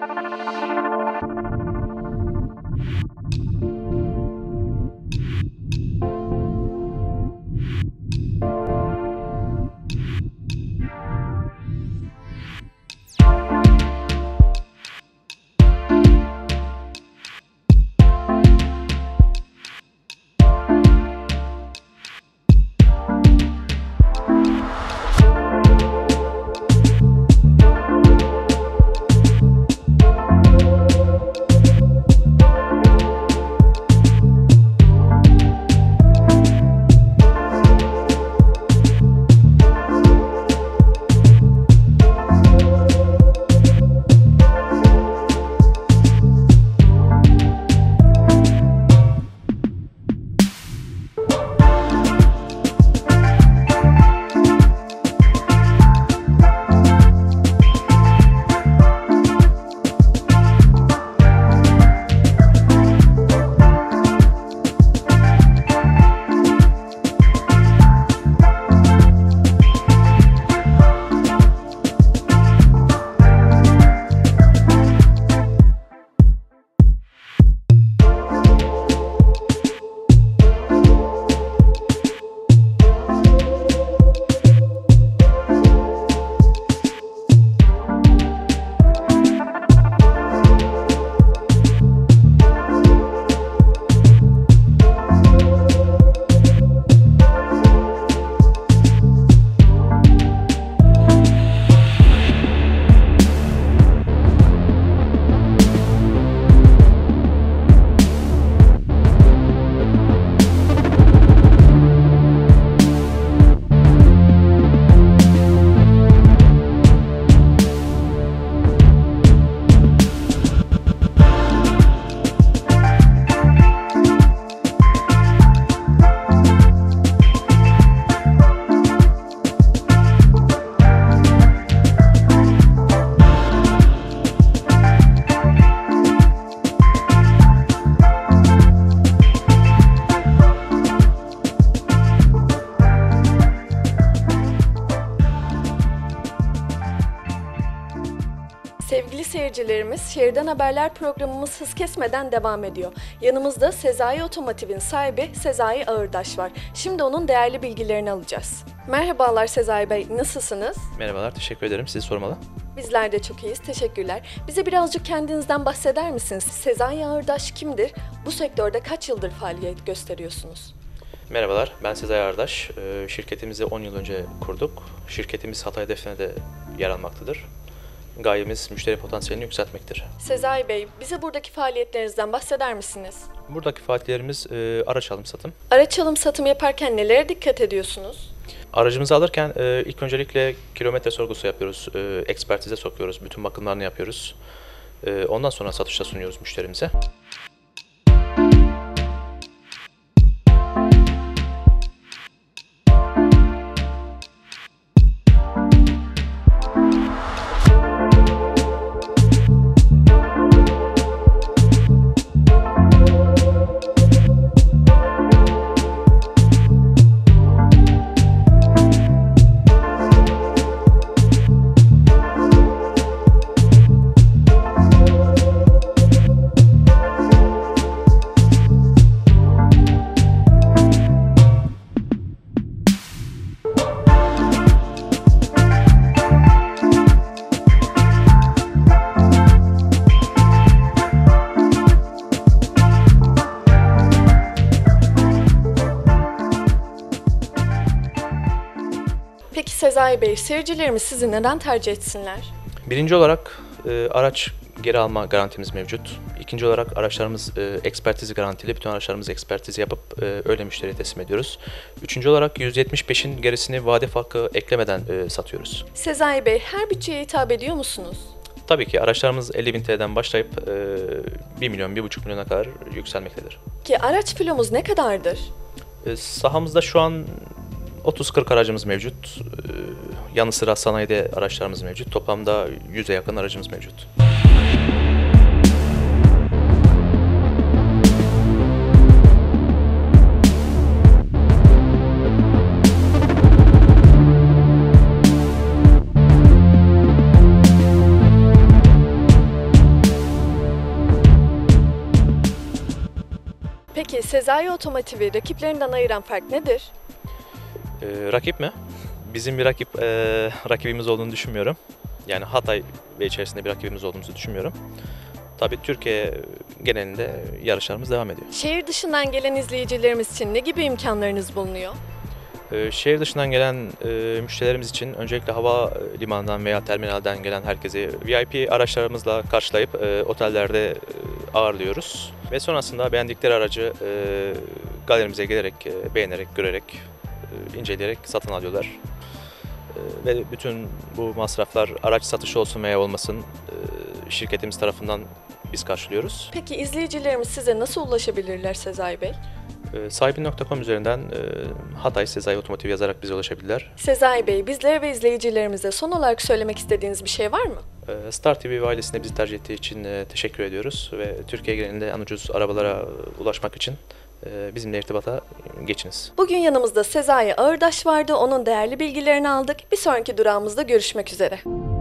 Sevgili seyircilerimiz, Şehirden Haberler programımız hız kesmeden devam ediyor. Yanımızda Sezai Otomotiv'in sahibi Sezai Ağırdaş var. Şimdi onun değerli bilgilerini alacağız. Merhabalar Sezai Bey, nasılsınız? Merhabalar, teşekkür ederim. Sizi sormalı. Bizler de çok iyiyiz, teşekkürler. Bize birazcık kendinizden bahseder misiniz? Sezai Ağırdaş kimdir? Bu sektörde kaç yıldır faaliyet gösteriyorsunuz? Merhabalar, ben Sezai Ağırdaş. Şirketimizi 10 yıl önce kurduk. Şirketimiz Hatay hedefine de yer almaktadır. Gayemiz müşteri potansiyelini yükseltmektir. Sezai Bey, bize buradaki faaliyetlerinizden bahseder misiniz? Buradaki faaliyetlerimiz araç alım satım. Araç alım satım yaparken nelere dikkat ediyorsunuz? Aracımızı alırken ilk öncelikle kilometre sorgusu yapıyoruz, ekspertize sokuyoruz, bütün bakımlarını yapıyoruz. Ondan sonra satışta sunuyoruz müşterimize. Peki Sezai Bey, seyircilerimiz sizi neden tercih etsinler? Birinci olarak araç geri alma garantimiz mevcut. İkinci olarak araçlarımız ekspertizi garantili. Bütün araçlarımızı ekspertizi yapıp öyle müşteriye teslim ediyoruz. Üçüncü olarak 175'in gerisini vade farkı eklemeden satıyoruz. Sezai Bey, her bütçeye hitap ediyor musunuz? Tabii ki araçlarımız 50.000 TL'den başlayıp 1 milyon, 1,5 milyona kadar yükselmektedir. Ki araç filomuz ne kadardır? Sahamızda şu an 30-40 aracımız mevcut. Yanı sıra sanayide araçlarımız mevcut. Toplamda 100'e yakın aracımız mevcut. Peki Sezai Otomotiv'i rakiplerinden ayıran fark nedir? Rakip mi? Bizim bir rakibimiz olduğunu düşünmüyorum. Yani Hatay ve içerisinde bir rakibimiz olduğumuzu düşünmüyorum. Tabii Türkiye genelinde yarışlarımız devam ediyor. Şehir dışından gelen izleyicilerimiz için ne gibi imkanlarınız bulunuyor? Şehir dışından gelen müşterilerimiz için öncelikle hava limanından veya terminalden gelen herkesi VIP araçlarımızla karşılayıp otellerde ağırlıyoruz. Ve sonrasında beğendikleri aracı galerimize gelerek, beğenerek, görerek, inceleyerek satın alıyorlar. Ve bütün bu masraflar araç satışı olsun veya olmasın şirketimiz tarafından biz karşılıyoruz. Peki izleyicilerimiz size nasıl ulaşabilirler Sezai Bey? Sahibin.com üzerinden Hatay Sezai Otomotiv yazarak bize ulaşabilirler. Sezai Bey, bizlere ve izleyicilerimize son olarak söylemek istediğiniz bir şey var mı? Star TV ve ailesine bizi tercih ettiği için teşekkür ediyoruz ve Türkiye genelinde en ucuz arabalara ulaşmak için bizimle irtibata geçiniz. Bugün yanımızda Sezai Ağırdaş vardı, onun değerli bilgilerini aldık. Bir sonraki durağımızda görüşmek üzere.